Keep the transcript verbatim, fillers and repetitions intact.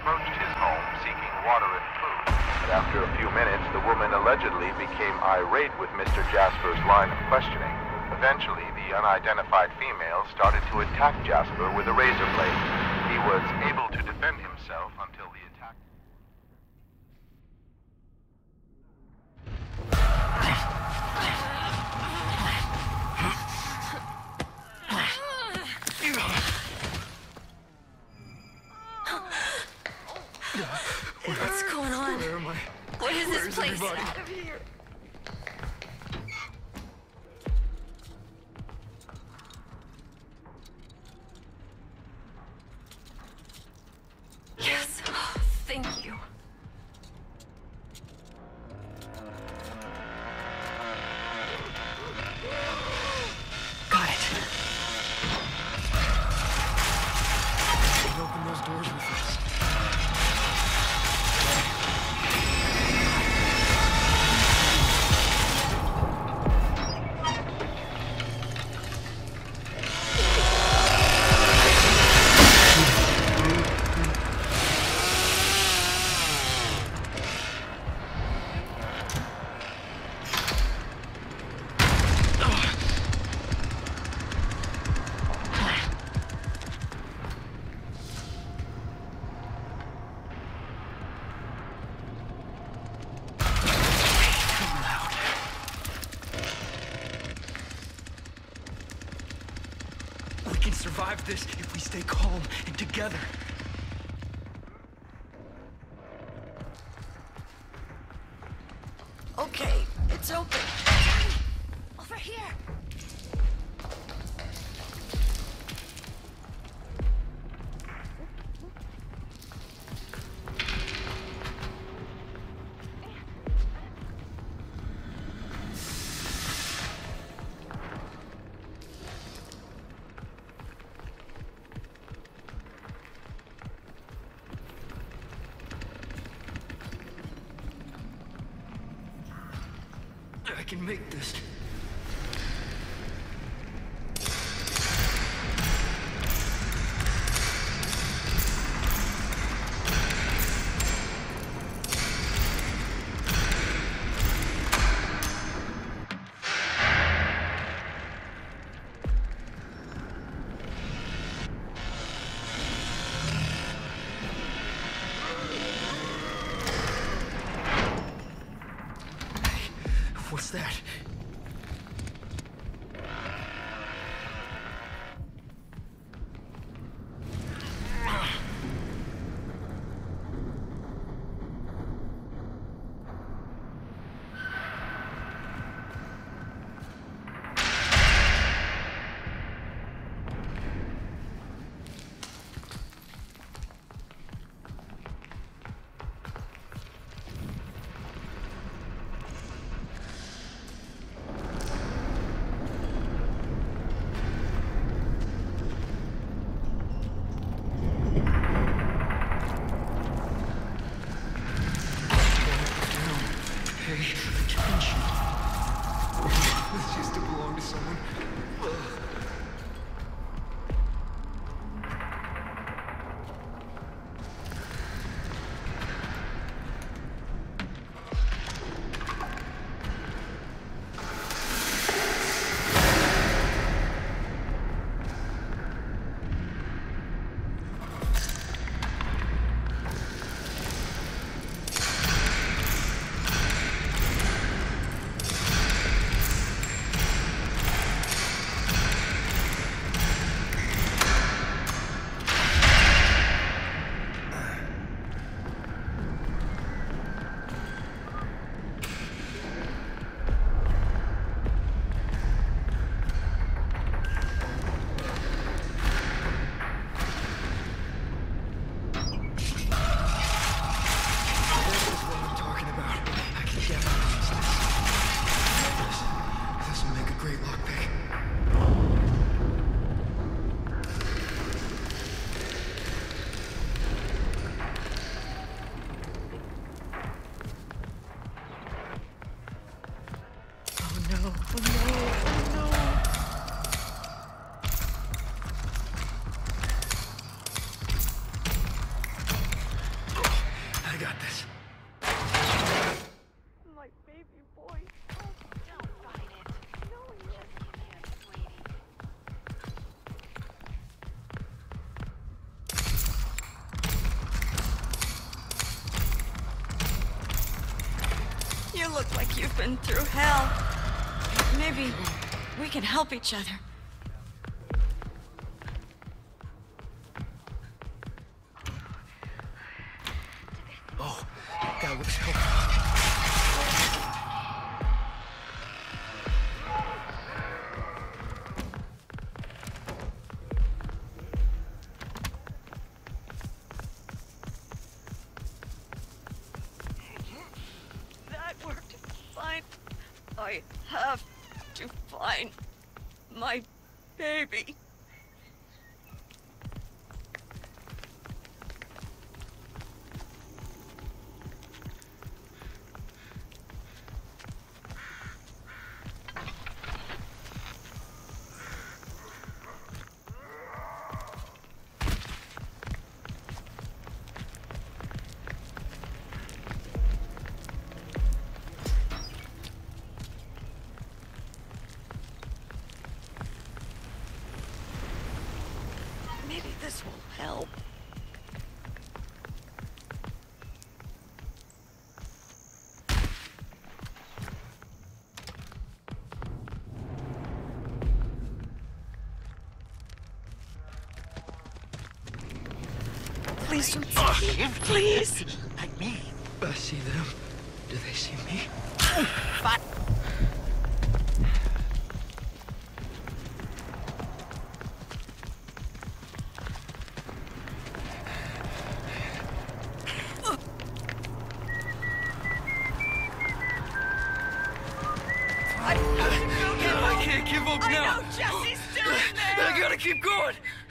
approached his home seeking water and food. But after a few minutes, the woman allegedly became irate with Mister Jasper's line of questioning. Eventually, the unidentified female started to attack Jasper with a razor blade. He was able to defend himself until the attack... What's going on? Where am I? What is Where's this place? everybody? Out of here. Yes. Oh, thank you. Got it. We can open those doors with us. We can survive this if we stay calm and together. Okay, it's open. Over here. I can make this. What's that? I got this. My baby boy. Don't fight it. No, just give him, sweetie. You look like you've been through hell. Maybe we can help each other. Oh, that was helpful. That worked fine. I have to find my baby. Maybe this will help. Please don't see me. Please. Like me. I see them. Do they see me? But I have to go get I home. can't give up I now. know Jesse's still in there. I gotta keep going.